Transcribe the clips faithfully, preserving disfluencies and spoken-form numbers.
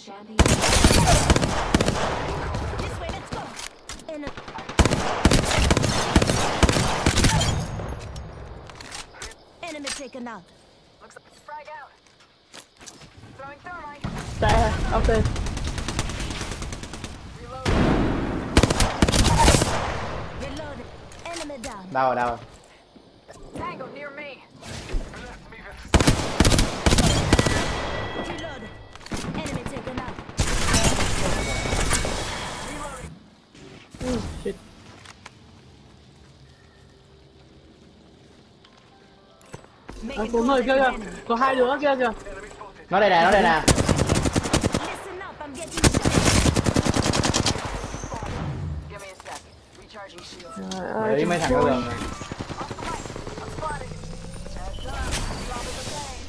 shanty. This way, let's go. In a... Enemy taken out. Looks like frag out. Throwing thermite. Tại ok. Reload. Reloaded. Enemy down. Đâu rồi đâu rồi. Tango near me. Reloaded. Enemy taken out. Uh, shit. À, cũng hơi kia kìa, có hai đứa kia kìa. Nó đây nè, nó đây nè. Listen up, I'm getting shot. Give me a sec. Recharging shields. Trời Để ơi, ý mấy thằng trời ở ơi. gần này. I'm spotted. Heads up. Drop in the lane.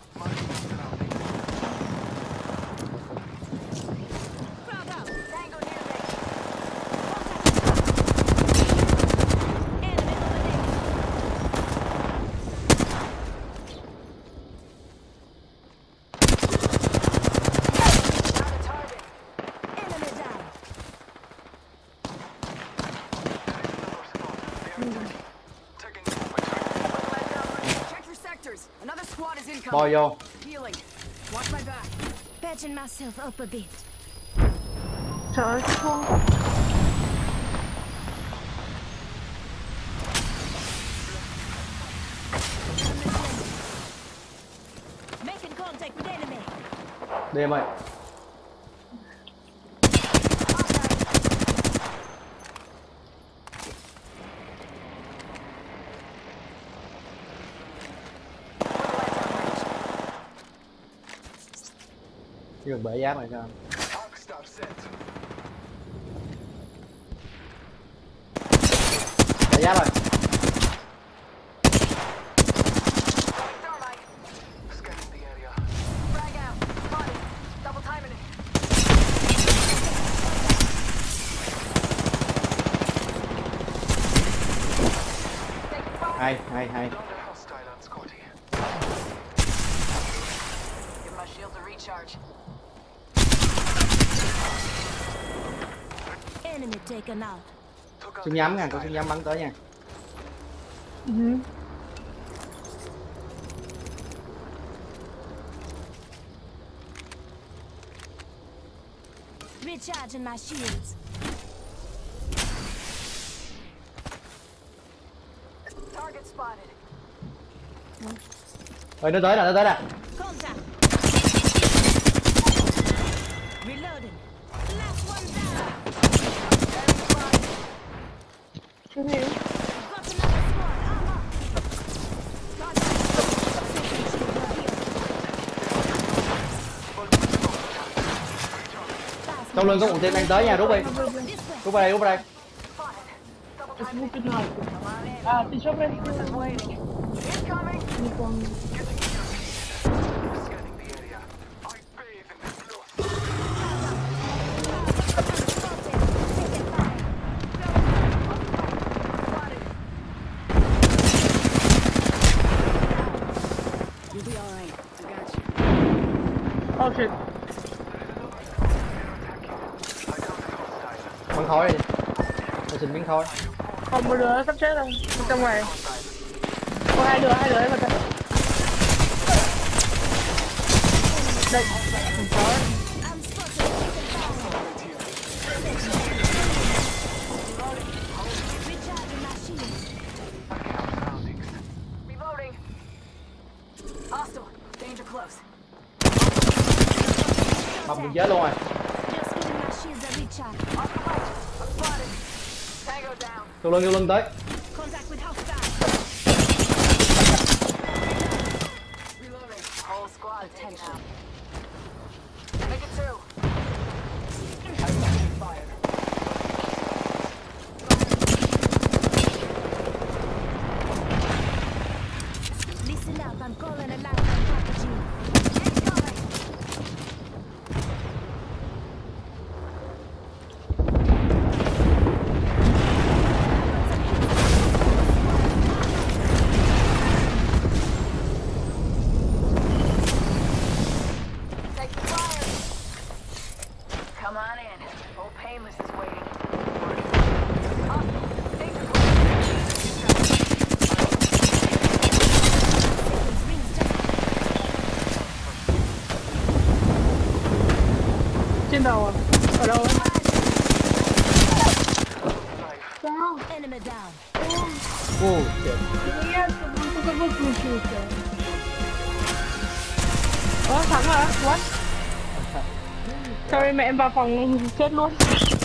Frog out. Tango near me. Enemy over there. Got a target. Enemy down. Check your sectors. Another squad is incoming. Bò vô. Healing. Watch my back. Patching myself up a bit. Trời ơi, không. Making contact with enemy. Đi em ơi. Chỉ cần bể giáp này sao? Bể giáp rồi. Thermite. Scanning the area. Frag out. Spotted. Double timing it. Taking fire. Hay, hay, hay. Give my shield a recharge. Enemy taken out. Súng nhắm nha, có súng nhắm bắn tới nha. Ừ. Recharging my shields. Target spotted. Ơi nó tới nè, nó tới nè. Contact. Reloading. Last one down. Cái gì? Got another squad. Armor. Sau lưng có một team đang tới nha, rút đi. This way. Rút vào đây, rút vào đây. Cái gì cái nào? À, tí shop đây. Waiting. Incoming. Đi con. You'll be alright. I got you. Oh shit. Bắn khói đi. Tôi xin miếng khói. Còn một đứa sắp chết rồi. Ở trong ngoài. Có hai đứa, hai đứa ấy mà. Đây. Không có. I'm supposed to be taken fire. Recharging my shields. Reloading. Hostile. Danger close. Bọc được chết luôn rồi. Just giving my shields a recharge. On the right. I'm spotted. Tango down. Sau lưng, sau lưng tới. Contact with hostile. Reloading. Whole squad taken out. Make it two. Fired. Listen up, I'm calling a lifeline packaging. Incoming. Taking fire. Trên đầu à? Ở đâu ấy? Sao? Enemy down. Ô, shit. Yes, tôi có vô cùng chịu kìa. Ơ, thắng rồi á? What? Sorry mẹ em vào phòng chết luôn.